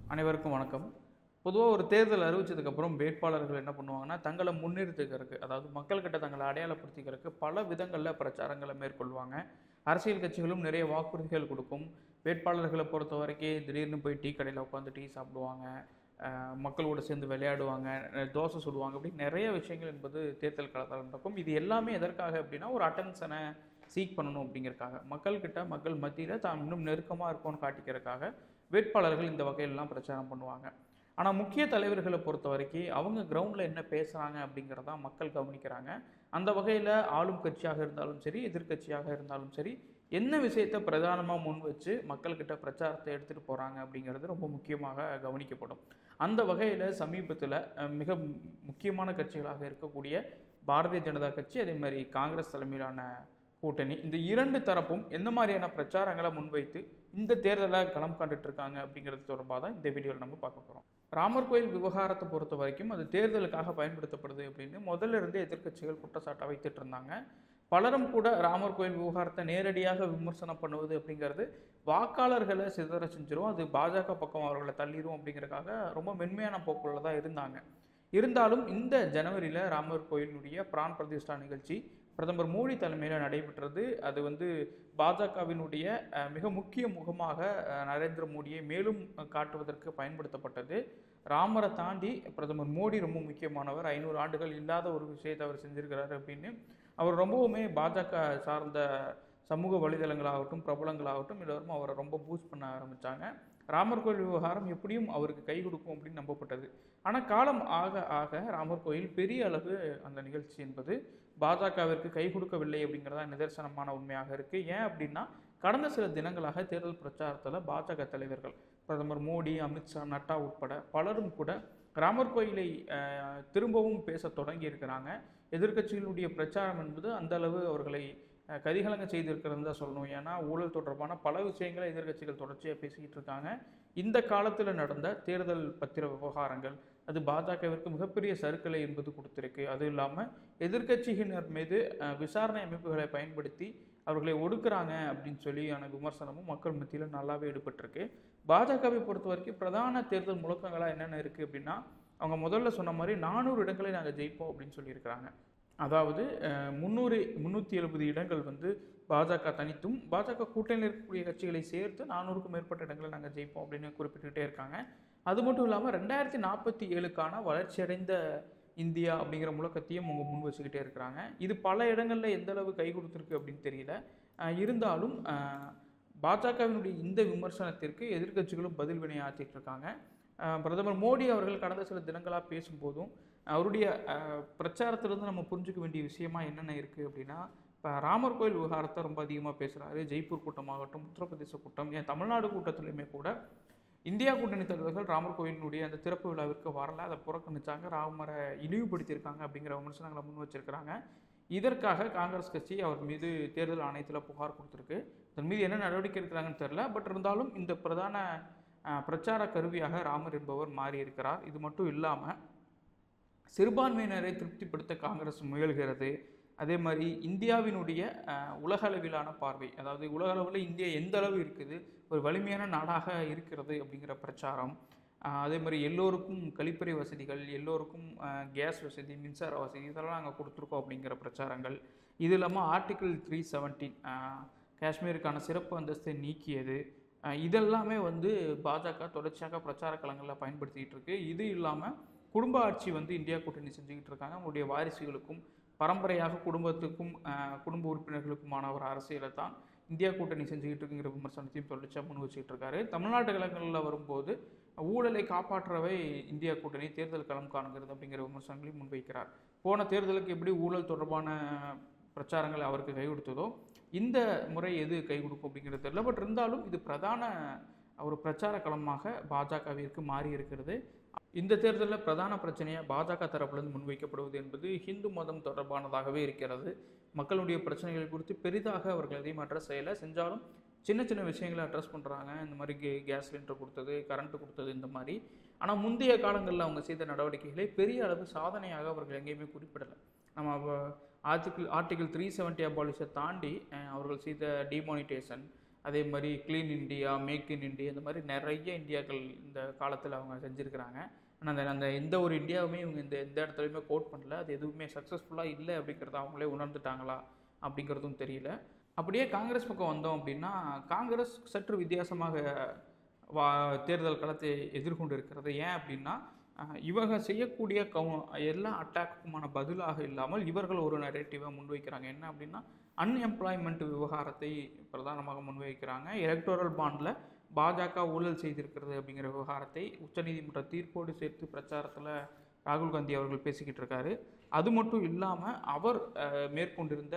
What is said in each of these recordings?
அனைவருக்கும் வணக்கம். பொதுவாக ஒரு தேர்தல் அறிவிச்சதுக்கப்புறம் வேட்பாளர்கள் என்ன பண்ணுவாங்கன்னா, தங்களை முன்னிறுத்திக்கிறதுக்கு, அதாவது மக்கள்கிட்ட தங்களை அடையாளப்படுத்திக்கிறதுக்கு பல விதங்களில் பிரச்சாரங்களை மேற்கொள்வாங்க. அரசியல் கட்சிகளும் நிறைய வாக்குறுதிகள் கொடுக்கும். வேட்பாளர்களை பொறுத்த வரைக்கும் திடீர்னு போய் டீ கடையில் உட்காந்து டீ சாப்பிடுவாங்க, மக்களோட சேர்ந்து விளையாடுவாங்க, தோசை சுடுவாங்க, அப்படி நிறைய விஷயங்கள் என்பது தேர்தல் காலத்தில் நடக்கும். இது எல்லாமே எதற்காக அப்படின்னா, ஒரு அட்டென்ஷனை சீக் பண்ணணும் அப்படிங்கிறதுக்காக, மக்கள்கிட்ட மக்கள் மத்தியில் தான் இன்னும் நெருக்கமாக இருக்கும்னு காட்டிக்கிறதுக்காக வேட்பாளர்கள் இந்த வகையிலலாம் பிரச்சாரம் பண்ணுவாங்க. ஆனால் முக்கிய தலைவர்களை பொறுத்த வரைக்கும் அவங்க கிரவுண்டில் என்ன பேசுகிறாங்க அப்படிங்கிறதான் மக்கள் கவனிக்கிறாங்க. அந்த வகையில் ஆளும் கட்சியாக இருந்தாலும் சரி, எதிர்க்கட்சியாக இருந்தாலும் சரி, என்ன விஷயத்தை பிரதானமாக முன் வச்சு மக்கள்கிட்ட பிரச்சாரத்தை எடுத்துகிட்டு போகிறாங்க அப்படிங்கிறது ரொம்ப முக்கியமாக கவனிக்கப்படும். அந்த வகையில் சமீபத்தில் மிக முக்கியமான கட்சிகளாக இருக்கக்கூடிய பாரதிய ஜனதா கட்சி, அதே மாதிரி காங்கிரஸ் தலைமையிலான கூட்டணி, இந்த இரண்டு தரப்பும் எந்த மாதிரியான பிரச்சாரங்களை முன்வைத்து இந்த தேர்தலை களம் கண்டுட்டு இருக்காங்க அப்படிங்கிறது தொடர்பாக தான் இந்த வீடியோவில் நம்ம பார்க்க போகிறோம். ராமர் கோயில் விவகாரத்தை பொறுத்த வரைக்கும் அது தேர்தலுக்காக பயன்படுத்தப்படுது அப்படின்னு முதல்ல இருந்தே எதிர்க்கட்சிகள் குற்றச்சாட்டை வைத்துட்டு இருந்தாங்க. பலரும் கூட ராமர் கோயில் விவகாரத்தை நேரடியாக விமர்சனம் பண்ணுவது அப்படிங்கிறது வாக்காளர்களை சிதற செஞ்சிரும், அது பாஜக பக்கம் அவர்களை தள்ளிடும் அப்படிங்கிறதுக்காக ரொம்ப மென்மையான போக்குள்ள தான் இருந்தாங்க. இருந்தாலும் இந்த ஜனவரியில் ராமர் கோயிலுடைய பிரான் பிரதிஷ்டா நிகழ்ச்சி பிரதமர் மோடி தலைமையில் நடைபெற்றது. அது பாஜகவினுடைய மிக முக்கிய முகமாக நரேந்திர மோடியை மேலும் காட்டுவதற்கு பயன்படுத்தப்பட்டது. ராமரை தாண்டி பிரதமர் மோடி ரொம்ப முக்கியமானவர், 500 ஆண்டுகள் இல்லாத ஒரு விஷயத்தை அவர் செஞ்சிருக்கிறாரு அப்படின்னு அவர் ரொம்பவுமே பாஜக சார்ந்த சமூக வலைதளங்களாகட்டும் பிரபலங்களாகட்டும் எல்லோரும் அவரை ரொம்ப பூஸ்ட் பண்ண ஆரம்பித்தாங்க. ராமர் கோயில் விவகாரம் எப்படியும் அவருக்கு கை கொடுக்கும் அப்படின்னு நம்பப்பட்டது. ஆனால் காலம் ஆக ஆக ராமர் கோயில் பெரிய அளவு அந்த நிகழ்ச்சி என்பது பாஜகவிற்கு கை கொடுக்கவில்லை அப்படிங்கிறதா நிதர்சனமான உண்மையாக இருக்குது. ஏன் அப்படின்னா, கடந்த சில தினங்களாக தேர்தல் பிரச்சாரத்தில் பாஜக தலைவர்கள் பிரதமர் மோடி, அமித்ஷா, நட்டா உட்பட பலரும் கூட ராமர் கோயிலை திரும்பவும் பேச தொடங்கி இருக்கிறாங்க. எதிர்க்கட்சிகளுடைய பிரச்சாரம் என்பது அந்த அளவு அவர்களை கதிகலங்க செய்திருக்கிறது தான் சொல்லணும். ஏன்னா ஊழல் தொடர்பான பல விஷயங்களை எதிர்க்கட்சிகள் தொடர்ச்சியாக பேசிக்கிட்டு இருக்காங்க. இந்த காலத்தில் நடந்த தேர்தல் பத்திர விவகாரங்கள் அது பாஜகவிற்கு மிகப்பெரிய சறுக்கலை என்பது கொடுத்துருக்கு. அதுவும் இல்லாமல் எதிர்க்கட்சியினர் மீது விசாரணை அமைப்புகளை பயன்படுத்தி அவர்களை ஒடுக்குறாங்க அப்படின்னு சொல்லியான விமர்சனமும் மக்கள் மத்தியில் நல்லாவே ஈடுபட்டிருக்கு. பாஜகவை பொறுத்த வரைக்கும் பிரதான தேர்தல் முழக்கங்களாக என்னென்ன இருக்குது அப்படின்னா, அவங்க முதல்ல சொன்ன மாதிரி 400 இடங்களை நாங்கள் ஜெயிப்போம் அப்படின்னு சொல்லியிருக்கிறாங்க. அதாவது 370 இடங்கள் பாஜக தனித்தும் பாஜக கூட்டணியில் இருக்கக்கூடிய கட்சிகளை சேர்த்து 400க்கும் மேற்பட்ட இடங்களை நாங்கள் ஜெயிப்போம் அப்படின்னு குறிப்பிட்டுக்கிட்டே இருக்காங்க. அது மட்டும் இல்லாமல் 2047க்கான வளர்ச்சியடைந்த இந்தியா அப்படிங்கிற முழக்கத்தையும் அவங்க முன் வச்சுக்கிட்டே இருக்கிறாங்க. இது பல இடங்களில் எந்த அளவு கை கொடுத்துருக்கு அப்படின்னு தெரியல. இருந்தாலும் பாஜகவினுடைய இந்த விமர்சனத்திற்கு எதிர்க்கட்சிகளும் பதில் வினை ஆற்றிட்டு இருக்காங்க. பிரதமர் மோடி அவர்கள் கடந்த சில தினங்களாக பேசும்போதும் அவருடைய பிரச்சாரத்திலிருந்து நம்ம புரிஞ்சுக்க வேண்டிய விஷயமா என்னென்ன இருக்குது அப்படின்னா, இப்போ ராமர் கோயில் விவகாரத்தை ரொம்ப அதிகமாக பேசுகிறாரு. ஜெய்ப்பூர் கூட்டமாகட்டும், உத்தரப்பிரதேச கூட்டம், ஏன் தமிழ்நாடு கூட்டத்திலையுமே கூட இந்தியா கூட்டணி தலைவர்கள் ராமர் கோயிலினுடைய அந்த திறப்பு விழாவிற்கு வரல, அதை புறக்கணிச்சாங்க, ராமரை இழிவுபடுத்தியிருக்காங்க அப்படிங்கிற விமர்சனங்களை முன் வச்சிருக்கிறாங்க. இதற்காக காங்கிரஸ் கட்சி அவர் மீது தேர்தல் ஆணையத்தில் புகார் கொடுத்துருக்கு. அதன் மீது என்ன நடவடிக்கை எடுக்கிறாங்கன்னு தெரியல. பட் இருந்தாலும் இந்த பிரதான பிரச்சார கருவியாக ராமர் என்பவர் மாறியிருக்கிறார். இது மட்டும் இல்லாமல் சிறுபான்மையினரை திருப்திப்படுத்த காங்கிரஸ் முயல்கிறது. அதே மாதிரி இந்தியாவினுடைய உலக அளவிலான பார்வை, அதாவது உலக அளவில் இந்தியா எந்த அளவு இருக்குது, ஒரு வலிமையான நாடாக இருக்கிறது அப்படிங்கிற பிரச்சாரம். அதே மாதிரி எல்லோருக்கும் கழிப்பறை வசதிகள், எல்லோருக்கும் கேஸ் வசதி, மின்சார வசதி இதெல்லாம் நாங்கள் கொடுத்துருக்கோம் அப்படிங்கிற பிரச்சாரங்கள். இது இல்லாமல் ஆர்டிகிள் 317 காஷ்மீருக்கான சிறப்பு அந்தஸ்தை நீக்கியது, இதெல்லாமே பாஜக தொடர்ச்சியாக பிரச்சார களங்களில் பயன்படுத்திக்கிட்டு இருக்கு. இது இல்லாமல் குடும்ப ஆட்சி இந்தியா கூட்டணி செஞ்சுக்கிட்டு இருக்காங்க. அவங்களுடைய வாரிசுகளுக்கும் பரம்பரையாக குடும்பத்துக்கும் குடும்ப உறுப்பினர்களுக்குமான ஒரு அரசியலை தான் இந்தியா கூட்டணி செஞ்சுக்கிட்டு இருக்குங்கிற விமர்சனத்தையும் தொடர்ச்சியாக முன் வச்சுக்கிட்டு இருக்காரு. தமிழ்நாட்டு களங்களில் வரும்போது ஊழலை காப்பாற்றவை இந்தியா கூட்டணி தேர்தல் களம் காணுங்கிறது அப்படிங்கிற விமர்சனங்களையும் முன்வைக்கிறார். போன தேர்தலுக்கு எப்படி ஊழல் தொடர்பான பிரச்சாரங்கள் அவருக்கு கை கொடுத்ததோ இந்த முறை எது கை கொடுக்கும் அப்படிங்கிறது தெரியல. பட் இருந்தாலும் இது பிரதான ஒரு பிரச்சார களமாக பாஜகவிற்கு மாறி இருக்கிறது. இந்த தேர்தலில் பிரதான பிரச்சனையாக பாஜக தரப்பிலிருந்து முன்வைக்கப்படுவது என்பது ஹிந்து மதம் தொடர்பானதாகவே இருக்கிறது. மக்களுடைய பிரச்சனைகள் குறித்து பெரிதாக அவர்கள் எதையும் அட்ரஸ் செய்யலை. செஞ்சாலும் சின்ன சின்ன விஷயங்களை அட்ரஸ் பண்ணுறாங்க. இந்த மாதிரி கேஸ் சிலிண்டர் கொடுத்தது, கரண்ட்டு கொடுத்தது, இந்த மாதிரி. ஆனால் முந்தைய காலங்களில் அவங்க செய்த நடவடிக்கைகளை பெரிய அளவு சாதனையாக அவர்கள் எங்கேயுமே குறிப்பிடலை. நம்ம ஆர்டிகிள் 370 அபாலிஷை தாண்டி அவர்கள் செய்த டிமானிட்டேஷன், அதே மாதிரி clean India, make in India, இந்த மாதிரி நிறைய இந்தியாக்கள் இந்த காலத்தில் அவங்க செஞ்சுருக்கிறாங்க. ஆனால் அந்த அந்த எந்த ஒரு இந்தியாவுமே இவங்க எந்த இடத்துலையுமே கோட் பண்ணல. அது எதுவுமே சக்ஸஸ்ஃபுல்லாக இல்லை அப்படிங்கிறத அவங்களே உணர்ந்துட்டாங்களா அப்படிங்கிறதும் தெரியல. அப்படியே காங்கிரஸ் பக்கம் வந்தோம் அப்படின்னா, காங்கிரஸ் சற்று வித்தியாசமாக வா தேர்தல் களத்தை எதிர்கொண்டு இருக்கிறது. ஏன் அப்படின்னா, இவங்க செய்யக்கூடிய எல்லா அட்டாக்குமான பதிலாக இல்லாமல் இவர்கள் ஒரு நரேட்டிவை முன்வைக்கிறாங்க. என்ன அப்படின்னா, அன்எம்ப்ளாய்மெண்ட் விவகாரத்தை பிரதானமாக முன்வைக்கிறாங்க. எலக்டோரல் பாண்டில் பாஜக ஊழல் செய்திருக்கிறது அப்படிங்கிற விவகாரத்தை உச்சநீதிமன்ற தீர்ப்போடு சேர்த்து பிரச்சாரத்தில் ராகுல் காந்தி அவர்கள் பேசிக்கிட்டு இருக்காரு. அது மட்டும் இல்லாமல் அவர் மேற்கொண்டிருந்த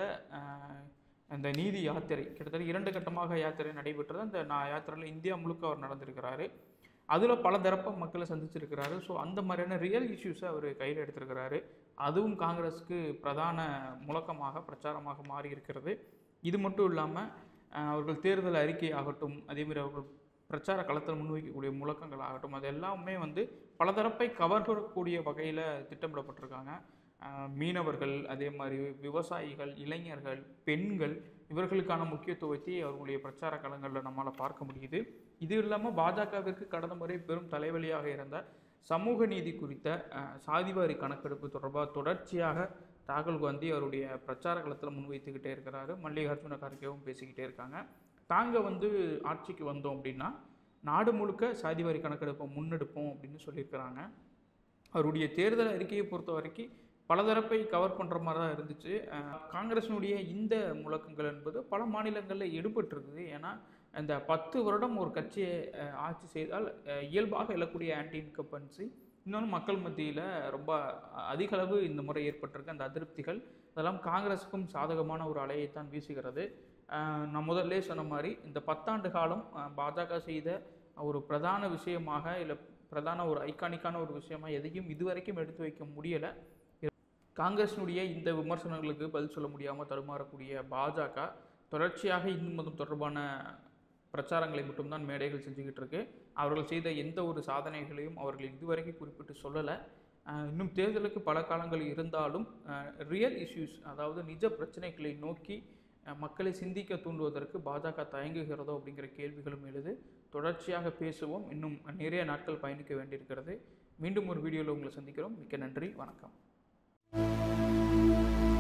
அந்த நீதி யாத்திரை கிட்டத்தட்ட 2 கட்டமாக யாத்திரை நடைபெற்றது. அந்த யாத்திரையில் இந்தியா முழுக்க அவர் நடந்திருக்கிறாரு. அதில் பல தரப்பாக மக்களை சந்திச்சிருக்கிறாரு. ஸோ அந்த மாதிரியான ரியல் இஷ்யூஸை அவர் கையில் எடுத்திருக்கிறாரு. அதுவும் காங்கிரஸுக்கு பிரதான முழக்கமாக பிரச்சாரமாக மாறி இருக்கிறது. இது மட்டும் இல்லாமல் அவர்கள் தேர்தல் அறிக்கை ஆகட்டும், அதேமாதிரி அவர்கள் பிரச்சார களத்தில் முன்வைக்கக்கூடிய முழக்கங்கள் ஆகட்டும், அது எல்லாமே பல தரப்பை கவர்கக்கூடிய வகையில் திட்டமிடப்பட்டிருக்காங்க. மீனவர்கள், அதே மாதிரி விவசாயிகள், இளைஞர்கள், பெண்கள், இவர்களுக்கான முக்கியத்துவத்தை அவர்களுடைய பிரச்சார களங்களில் நம்மளால் பார்க்க முடியுது. இது இல்லாமல் பாஜகவிற்கு கடந்த முறை பெரும் தலைவலியாக இருந்த சமூக நீதி குறித்த சாதிவாரி கணக்கெடுப்பு தொடர்பாக தொடர்ச்சியாக ராகுல் காந்தி அவருடைய பிரச்சார களத்தில் முன்வைத்துக்கிட்டே இருக்கிறாரு. மல்லிகார்ஜுன கார்கேவும் பேசிக்கிட்டே இருக்காங்க. தாங்கள் ஆட்சிக்கு வந்தோம் அப்படின்னா நாடு முழுக்க சாதிவாரி கணக்கெடுப்பை முன்னெடுப்போம் அப்படின்னு சொல்லியிருக்கிறாங்க. அவருடைய தேர்தல் அறிக்கையை பொறுத்த வரைக்கும் பலதரப்பை கவர் பண்ணுற மாதிரி தான் இருந்துச்சு. காங்கிரஸினுடைய இந்த முழக்கங்கள் என்பது பல மாநிலங்களில் எடுபட்டிருக்குது. ஏன்னா இந்த 10 வருடம் ஒரு கட்சியை ஆட்சி செய்தால் இயல்பாக எழக்கூடிய ஆன்டி இன்கம்பன்சி, இன்னொன்று மக்கள் மத்தியில் ரொம்ப அதிகளவு இந்த முறை ஏற்பட்டிருக்கு அந்த அதிருப்திகள், அதெல்லாம் காங்கிரஸுக்கும் சாதகமான ஒரு அலையைத்தான் வீசுகிறது. நான் முதல்ல சொன்ன மாதிரி இந்த 10 ஆண்டு காலம் பாஜக செய்த ஒரு பிரதான விஷயமாக, இல்லை பிரதான ஒரு ஐகானிக்கான ஒரு விஷயமாக எதையும் இதுவரைக்கும் எடுத்து வைக்க முடியலை. காங்கிரஸினுடைய இந்த விமர்சனங்களுக்கு பதில் சொல்ல முடியாமல் தடுமாறக்கூடிய பாஜக தொடர்ச்சியாக இந்து மதம் தொடர்பான பிரச்சாரங்களை மட்டும்தான் மேடைகள் செஞ்சுக்கிட்டு இருக்கு. அவர்கள் செய்த எந்த ஒரு சாதனைகளையும் அவர்கள் இதுவரைக்கும் குறிப்பிட்டு சொல்லலை. இன்னும் தேர்தலுக்கு பல காலங்கள் இருந்தாலும் ரியல் இஷ்யூஸ், அதாவது நிஜ பிரச்சனைகளை நோக்கி மக்களை சிந்திக்க தூண்டுவதற்கு பாஜக தயங்குகிறதோ அப்படிங்கிற கேள்விகளும் எழுது. தொடர்ச்சியாக பேசுவோம். இன்னும் நிறைய நாட்கள் பயணிக்க வேண்டியிருக்கிறது. மீண்டும் ஒரு வீடியோவில் உங்களை சந்திக்கிறோம். மிக்க நன்றி. வணக்கம்.